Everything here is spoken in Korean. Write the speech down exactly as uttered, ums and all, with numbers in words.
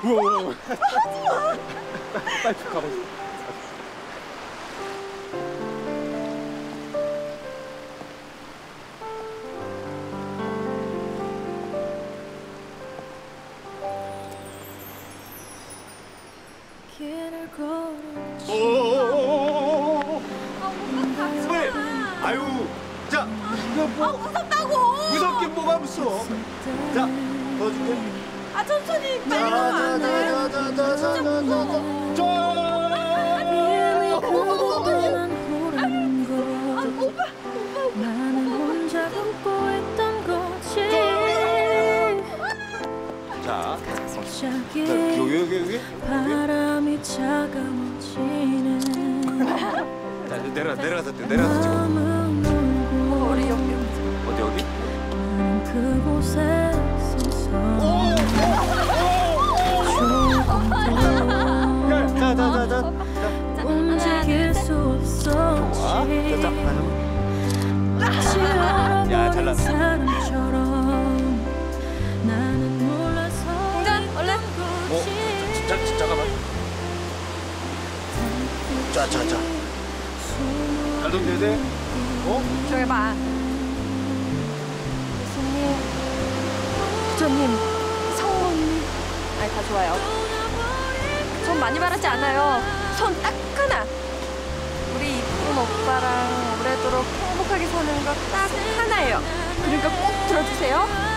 우와. 하지마. 빨리 가봐. 오오오오오오오. 스마일. 아유. 자. 이거 뭐? 아, 무섭다고. 무섭긴 뭐가 무서워. 자, 넣어줄게. 아, 천천히 빨리 가면 안 돼. 진짜 무서워. 나는 혼자 웃고 있던 거지. 자, 갑자기 여기 여기 여기. 바람이 차가워지네. 자, 이제 내려 내려가서 뛰어, 내려가서 찍어. 우리 여기 어디 어디? 나는 그곳에 서서 자, 자, 자, 자. 움직일 수 없었지. 좋아. 자, 마치 야, 얼어버린 잘났어. 사람처럼 나는 몰라서 공전 얼른. 어, 자, 자, 잠깐만. 자, 자, 자. 잘 던져야 돼. 어? 저기 봐. 교수님, 부처님, 성모님. 아니, 다 좋아요. 손 많이 바르지 않아요. 손 딱 하나. 우리 이쁜 오빠랑 오래도록 행복하게 사는 거 딱 하나예요. 그러니까 꼭 들어주세요.